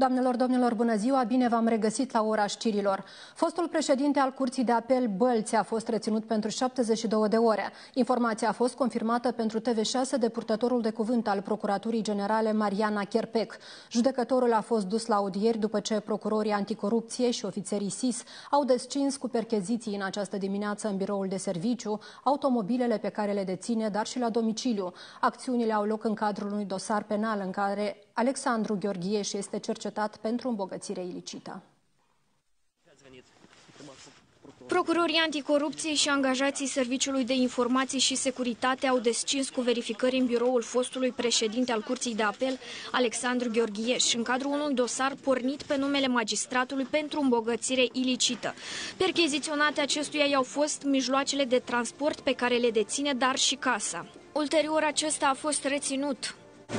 Doamnelor, domnilor, bună ziua, bine v-am regăsit la ora știrilor. Fostul președinte al Curții de Apel Bălți a fost reținut pentru 72 de ore. Informația a fost confirmată pentru TV6 de purtătorul de cuvânt al Procuraturii Generale Mariana Cherpec. Judecătorul a fost dus la audieri după ce procurorii anticorupție și ofițerii SIS au descins cu percheziții în această dimineață în biroul de serviciu automobilele pe care le deține, dar și la domiciliu. Acțiunile au loc în cadrul unui dosar penal în care Alexandru Gheorghieș este cercetat pentru îmbogățire ilicită. Procurorii anticorupție și angajații Serviciului de Informații și Securitate au descins cu verificări în biroul fostului președinte al Curții de Apel, Alexandru Gheorghieș, în cadrul unui dosar pornit pe numele magistratului pentru îmbogățire ilicită. Percheziționate acestuia i-au fost mijloacele de transport pe care le deține, dar și casa. Ulterior, acesta a fost reținut.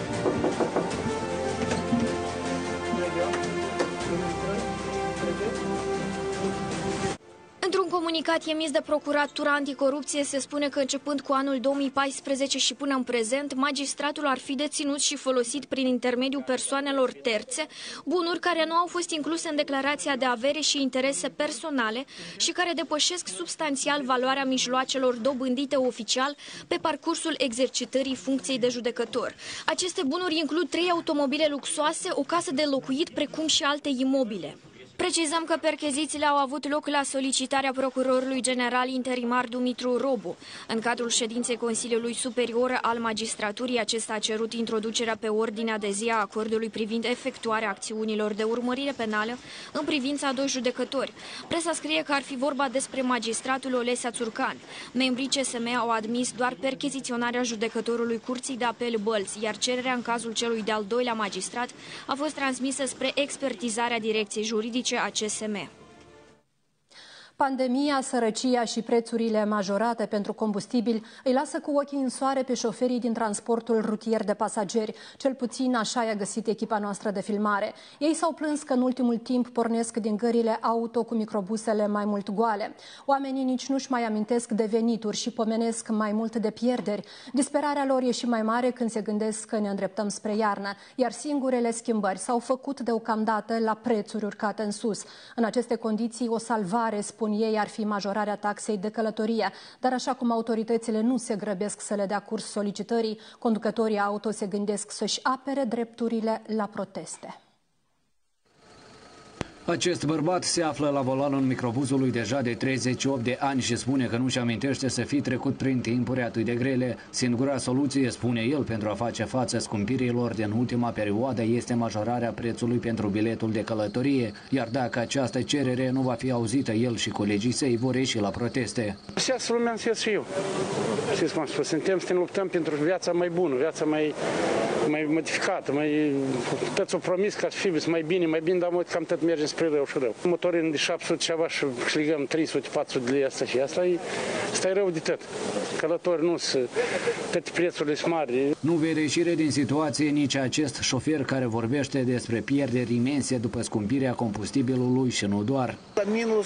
Într-un comunicat emis de Procuratura Anticorupție se spune că începând cu anul 2014 și până în prezent, magistratul ar fi deținut și folosit prin intermediul persoanelor terțe bunuri care nu au fost incluse în declarația de avere și interese personale și care depășesc substanțial valoarea mijloacelor dobândite oficial pe parcursul exercitării funcției de judecător. Aceste bunuri includ 3 automobile luxoase, o casă de locuit, precum și alte imobile. Precizăm că perchezițiile au avut loc la solicitarea procurorului general interimar Dumitru Robu. În cadrul ședinței Consiliului Superior al Magistraturii, acesta a cerut introducerea pe ordinea de zi a acordului privind efectuarea acțiunilor de urmărire penală în privința a 2 judecători. Presa scrie că ar fi vorba despre magistratul Olesea Țurcan. Membrii CSM au admis doar percheziționarea judecătorului Curții de Apel Bălți, iar cererea în cazul celui de-al doilea magistrat a fost transmisă spre expertizarea Direcției Juridice a CSM. Pandemia, sărăcia și prețurile majorate pentru combustibil îi lasă cu ochii în soare pe șoferii din transportul rutier de pasageri. Cel puțin așa i-a găsit echipa noastră de filmare. Ei s-au plâns că în ultimul timp pornesc din gările auto cu microbusele mai mult goale. Oamenii nici nu-și mai amintesc de venituri și pomenesc mai mult de pierderi. Disperarea lor e și mai mare când se gândesc că ne îndreptăm spre iarnă, iar singurele schimbări s-au făcut deocamdată la prețuri urcate în sus. În aceste condiții, o salvare, spun ei, ar fi majorarea taxei de călătorie, dar așa cum autoritățile nu se grăbesc să le dea curs solicitării, conducătorii auto se gândesc să-și apere drepturile la proteste. Acest bărbat se află la volanul microbuzului deja de 38 de ani și spune că nu-și amintește să fi trecut prin timpuri atât de grele. Singura soluție, spune el, pentru a face față scumpirilor din ultima perioadă este majorarea prețului pentru biletul de călătorie, iar dacă această cerere nu va fi auzită, el și colegii săi vor ieși la proteste. Știți, lumea înțeles și eu. Știți cum am spus, suntem să ne luptăm pentru viața mai bună, viața mai modificată, toți au promis că ar fi mai bine, dar cam tot merge spre rău și rău. Motorin de 700 ceva și câștigăm 300-400 de lei asta și asta e rău de tot. Călători nu sunt, toate prețurile sunt mari. Nu vede ieșire din situație nici acest șofer care vorbește despre pierderi imense după scumpirea combustibilului și nu doar. Minus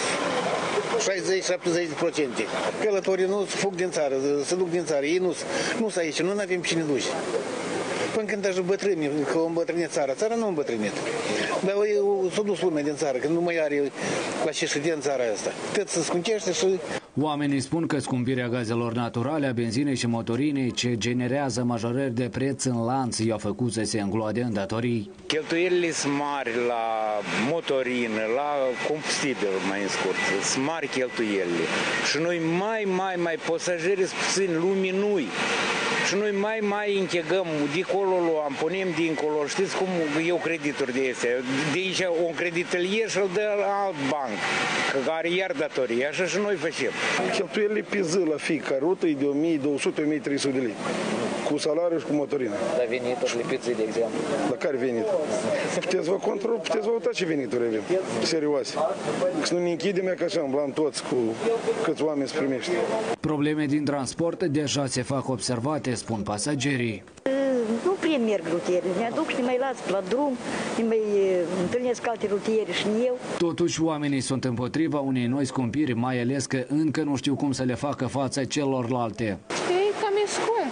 60-70%. Călătorii nu fug din țară, se duc din țară, ei nu sunt aici, nu avem cine duce. Până când ajung bătrâni, că o îmbătrânit țara nu a îmbătrânit. Dar s-a dus lumea din țară, când nu mai are la ce ședea în țara asta. Tot se scunchește și... Oamenii spun că scumpirea gazelor naturale, a benzinei și motorinei, ce generează majorări de preț în lanț, i-a făcut să se îngloade în datorii. Cheltuielile sunt mari la motorină, la combustibil, mai în scurt. Sunt mari cheltuielile. Și noi mai pasageri puțin luminui. Și noi mai închegăm, dincolo luăm, punem dincolo, știți cum eu credituri de astea. De aici un credit îl iei și îl dă la alt banc, că are iar datorii, așa și noi facem. Cheltuielile pe zi la fiecare rută e de 1200-1300 de lei, cu salariu și cu motorină. La venituri lipiți, de exemplu. La care venit? Puteți vă uita ce venituri avem, serioase. Că să nu ne închidem, ca așa, îmblam toți cu câți oameni se primește. Probleme din transport deja se fac observate, spun pasagerii. Nu prea merg rutierii, ne aduc și ne mai las la drum, ne mai întâlnesc alte rutieri și eu. Totuși, oamenii sunt împotriva unei noi scumpiri, mai ales că încă nu știu cum să le facă față celorlalte. E cam scump, dar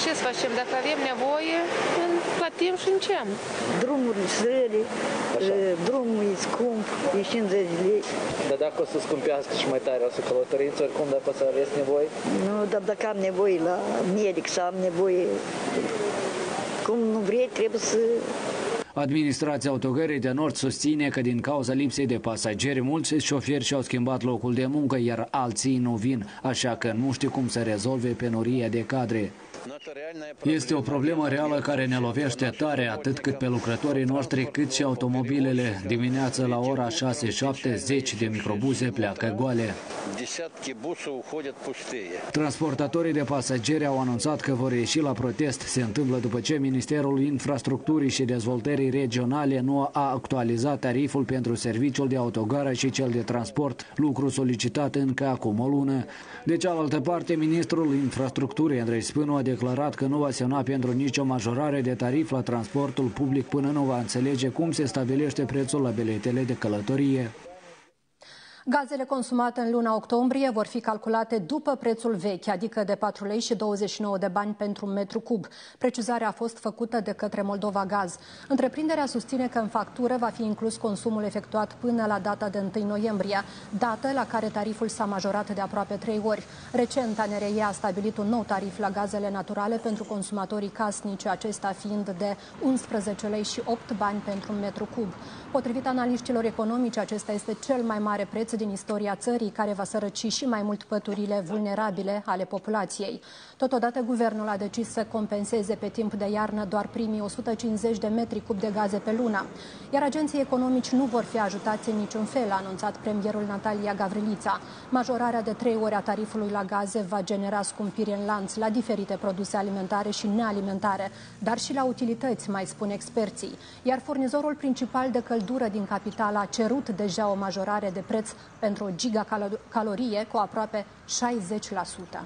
ce să facem? Dacă avem nevoie, plătim și încem. Drumurile srele, drumul e scump, e 50 de lei. Dar dacă o să scumpească și mai tare, o să călătoriți oricum dacă o să aveți nevoie? Nu, dar dacă am nevoie la medic sau am nevoie, cum nu vrei, trebuie să... Administrația Autogării de Nord susține că din cauza lipsei de pasageri, mulți șoferi și-au schimbat locul de muncă, iar alții nu vin, așa că nu știu cum să rezolve penuria de cadre. Este o problemă reală care ne lovește tare, atât cât pe lucrătorii noștri, cât și automobilele. Dimineața la ora 6-7, 10 de microbuze pleacă goale. Transportatorii de pasageri au anunțat că vor ieși la protest. Se întâmplă după ce Ministerul Infrastructurii și Dezvoltării Regionale nu a actualizat tariful pentru serviciul de autogară și cel de transport, lucru solicitat încă acum o lună. De cealaltă parte, Ministrul Infrastructurii, Andrei Spânu, a declarat că nu va semna pentru nicio majorare de tarif la transportul public până nu va înțelege cum se stabilește prețul la biletele de călătorie. Gazele consumate în luna octombrie vor fi calculate după prețul vechi, adică de 4 lei și 29 de bani pentru un metru cub. Precizarea a fost făcută de către Moldova Gaz. Întreprinderea susține că în factură va fi inclus consumul efectuat până la data de 1 noiembrie, dată la care tariful s-a majorat de aproape 3 ori. Recent, ANRE a stabilit un nou tarif la gazele naturale pentru consumatorii casnici, acesta fiind de 11 lei și 8 bani pentru un metru cub. Potrivit analiștilor economici, acesta este cel mai mare preț din istoria țării, care va sărăci și mai mult păturile vulnerabile ale populației. Totodată, guvernul a decis să compenseze pe timp de iarnă doar primii 150 de metri cub de gaze pe lună. Iar agenții economici nu vor fi ajutați în niciun fel, a anunțat premierul Natalia Gavrilița. Majorarea de 3 ori a tarifului la gaze va genera scumpiri în lanț la diferite produse alimentare și nealimentare, dar și la utilități, mai spun experții. Iar furnizorul principal de căldură din capitală a cerut deja o majorare de preț pentru o gigacalorie cu aproape 60%.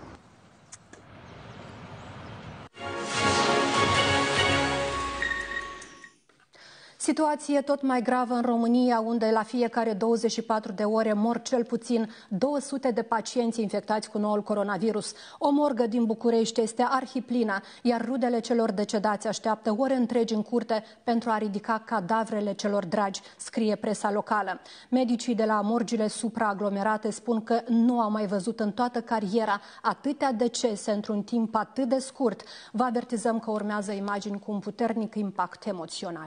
Situație tot mai gravă în România, unde la fiecare 24 de ore mor cel puțin 200 de pacienți infectați cu noul coronavirus. O morgă din București este arhiplină, iar rudele celor decedați așteaptă ore întregi în curte pentru a ridica cadavrele celor dragi, scrie presa locală. Medicii de la morgile supraaglomerate spun că nu au mai văzut în toată cariera atâtea decese într-un timp atât de scurt. Vă avertizăm că urmează imagini cu un puternic impact emoțional.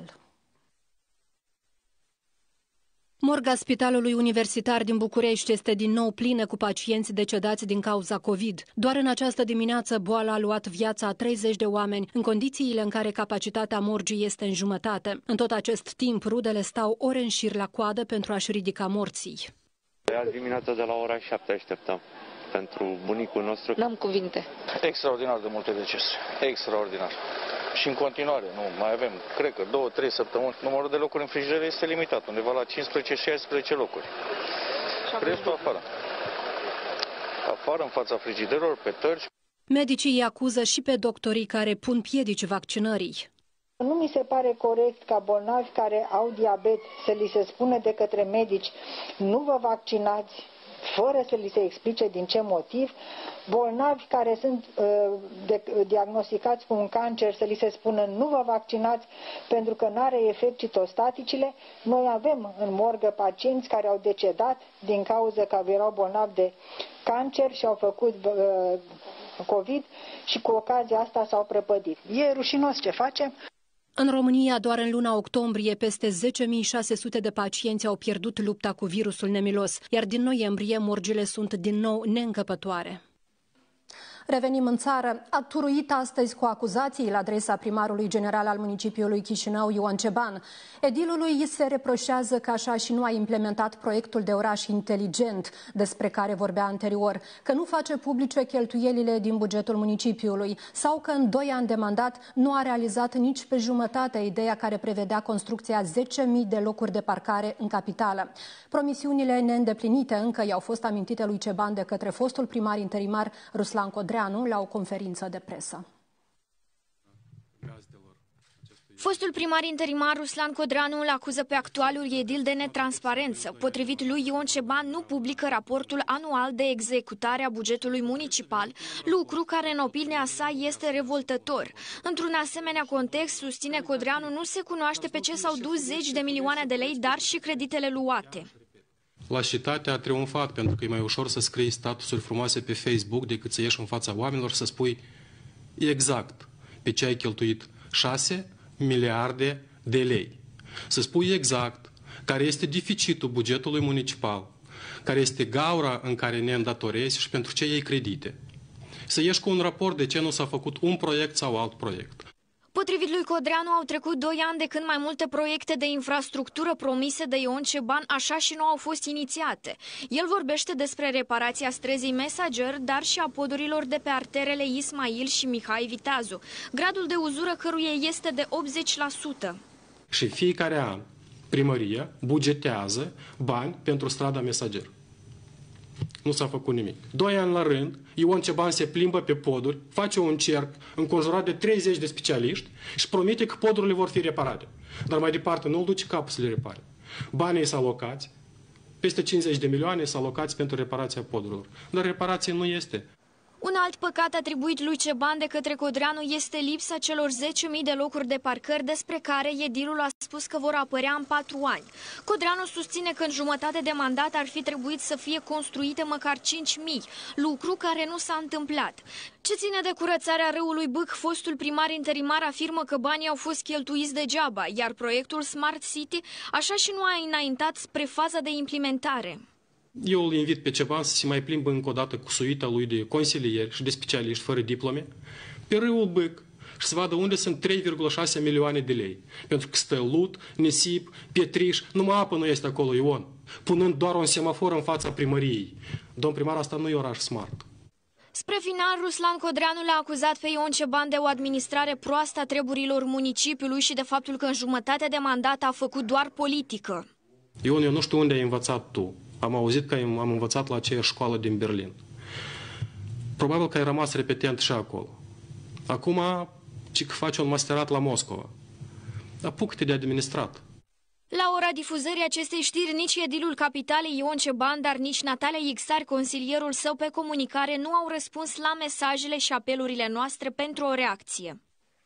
Morga Spitalului Universitar din București este din nou plină cu pacienți decedați din cauza COVID. Doar în această dimineață boala a luat viața a 30 de oameni, în condițiile în care capacitatea morgii este în jumătate. În tot acest timp, rudele stau ore în șir la coadă pentru a-și ridica morții. Azi dimineața de la ora 7 așteptăm pentru bunicul nostru. N-am cuvinte. Extraordinar de multe decese. Extraordinar. Și în continuare, nu mai avem, cred că 2-3 săptămâni, numărul de locuri în frigidere este limitat, undeva la 15-16 locuri. Restul afară. Afară, în fața frigiderilor, pe tărci. Medicii îi acuză și pe doctorii care pun piedici vaccinării. Nu mi se pare corect ca bolnavi care au diabet să li se spună de către medici nu vă vaccinați, fără să li se explice din ce motiv. Bolnavi care sunt diagnosticați cu un cancer să li se spună nu vă vaccinați pentru că nu are efect citostaticile. Noi avem în morgă pacienți care au decedat din cauza că erau bolnavi de cancer și au făcut COVID și cu ocazia asta s-au prăpădit. E rușinos ce facem. În România, doar în luna octombrie, peste 10.600 de pacienți au pierdut lupta cu virusul nemilos, iar din noiembrie morgile sunt din nou neîncăpătoare. Revenim în țară. A turuit astăzi cu acuzații la adresa primarului general al municipiului Chișinău, Ioan Ceban. Edilului îi se reproșează că așa și nu a implementat proiectul de oraș inteligent despre care vorbea anterior, că nu face publice cheltuielile din bugetul municipiului sau că în 2 ani de mandat nu a realizat nici pe jumătate ideea care prevedea construcția 10.000 de locuri de parcare în capitală. Promisiunile neîndeplinite încă i-au fost amintite lui Ceban de către fostul primar interimar Ruslan Codreanu la o conferință de presă. Gazdelor acestui Fostul primar interimar Ruslan Codreanu îl acuză pe actualul edil de netransparență. Potrivit lui, Ion Ceban nu publică raportul anual de executare a bugetului municipal, lucru care, în opinia sa, este revoltător. Într-un asemenea context, susține Codreanu, nu se cunoaște pe ce s-au dus zeci de milioane de lei, dar și creditele luate. Lașitatea a triumfat, pentru că e mai ușor să scrii statusuri frumoase pe Facebook decât să ieși în fața oamenilor și să spui exact pe ce ai cheltuit 6 miliarde de lei. Să spui exact care este deficitul bugetului municipal, care este gaura în care ne îndatorezi și pentru ce iei credite. Să ieși cu un raport de ce nu s-a făcut un proiect sau alt proiect. Potrivit lui Codreanu, au trecut 2 ani de când mai multe proiecte de infrastructură promise de Ion Ceban așa și nu au fost inițiate. El vorbește despre reparația străzii Mesager, dar și a podurilor de pe arterele Ismail și Mihai Viteazu, gradul de uzură căruia este de 80%. Și fiecare an primăria bugetează bani pentru strada Mesager. Nu s-a făcut nimic. 2 ani la rând, Ion Ceban se plimbă pe poduri, face un cerc înconjurat de 30 de specialiști și promite că podurile vor fi reparate. Dar mai departe nu îl duce capul să le repare. Banii s-au alocați, peste 50 de milioane s-au alocați pentru reparația podurilor. Dar reparație nu este. Un alt păcat atribuit lui Ceban de către Codreanu este lipsa celor 10.000 de locuri de parcări despre care edilul a spus că vor apărea în 4 ani. Codreanu susține că în jumătate de mandat ar fi trebuit să fie construite măcar 5.000, lucru care nu s-a întâmplat. Ce ține de curățarea râului Bâc, fostul primar interimar afirmă că banii au fost cheltuiți degeaba, iar proiectul Smart City așa și nu a înaintat spre faza de implementare. Eu îl invit pe Ceban să se mai plimbă încă o dată cu suita lui de consilieri și de specialiști fără diplome pe râul Bâc și să vadă unde sunt 3,6 milioane de lei. Pentru că stă lut, nisip, pietriș, numai apă nu este acolo, Ion, punând doar un semafor în fața primăriei. Domn primar, asta nu e oraș smart. Spre final, Ruslan Codreanu l-a acuzat pe Ion Ceban de o administrare proastă a treburilor municipiului și de faptul că în jumătate de mandat a făcut doar politică. Ion, eu nu știu unde ai învățat tu. Am auzit că am învățat la aceeași școală din Berlin. Probabil că ai rămas repetent și acolo. Acum, ci că faci un masterat la Moscova. Apucă-te de administrat. La ora difuzării acestei știri, nici edilul capitalei Ion Ceban, dar nici Natalia Ixar, consilierul său pe comunicare, nu au răspuns la mesajele și apelurile noastre pentru o reacție.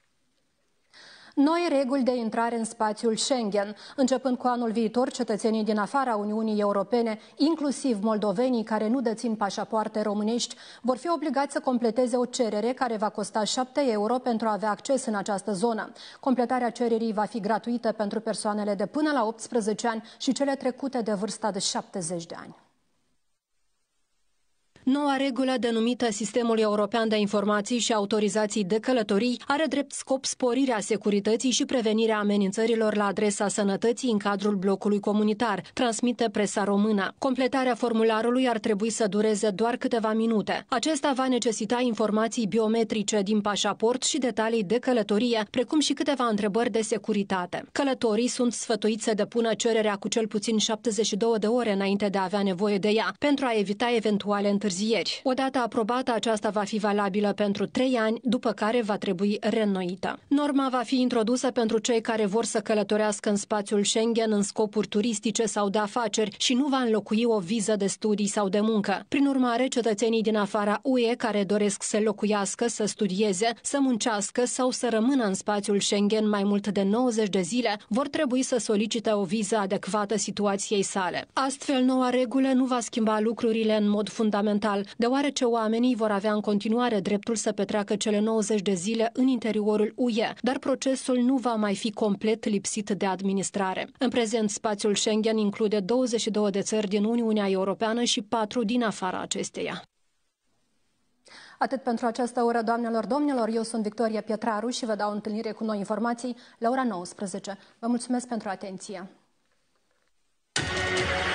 Noi reguli de intrare în spațiul Schengen. Începând cu anul viitor, cetățenii din afara Uniunii Europene, inclusiv moldovenii care nu dețin pașapoarte românești, vor fi obligați să completeze o cerere care va costa 7 euro pentru a avea acces în această zonă. Completarea cererii va fi gratuită pentru persoanele de până la 18 ani și cele trecute de vârsta de 70 de ani. Noua regulă denumită Sistemul European de Informații și Autorizații de Călătorii are drept scop sporirea securității și prevenirea amenințărilor la adresa sănătății în cadrul blocului comunitar, transmite presa română. Completarea formularului ar trebui să dureze doar câteva minute. Acesta va necesita informații biometrice din pașaport și detalii de călătorie, precum și câteva întrebări de securitate. Călătorii sunt sfătuiți să depună cererea cu cel puțin 72 de ore înainte de a avea nevoie de ea, pentru a evita eventuale întârzieri. Odată aprobată, aceasta va fi valabilă pentru 3 ani, după care va trebui reînnoită. Norma va fi introdusă pentru cei care vor să călătorească în spațiul Schengen în scopuri turistice sau de afaceri și nu va înlocui o viză de studii sau de muncă. Prin urmare, cetățenii din afara UE care doresc să locuiască, să studieze, să muncească sau să rămână în spațiul Schengen mai mult de 90 de zile vor trebui să solicite o viză adecvată situației sale. Astfel, noua regulă nu va schimba lucrurile în mod fundamental, deoarece oamenii vor avea în continuare dreptul să petreacă cele 90 de zile în interiorul UE, dar procesul nu va mai fi complet lipsit de administrare. În prezent, spațiul Schengen include 22 de țări din Uniunea Europeană și 4 din afara acesteia. Atât pentru această oră, doamnelor, domnilor, eu sunt Victoria Pietraru și vă dau întâlnire cu noi informații la ora 19. Vă mulțumesc pentru atenție.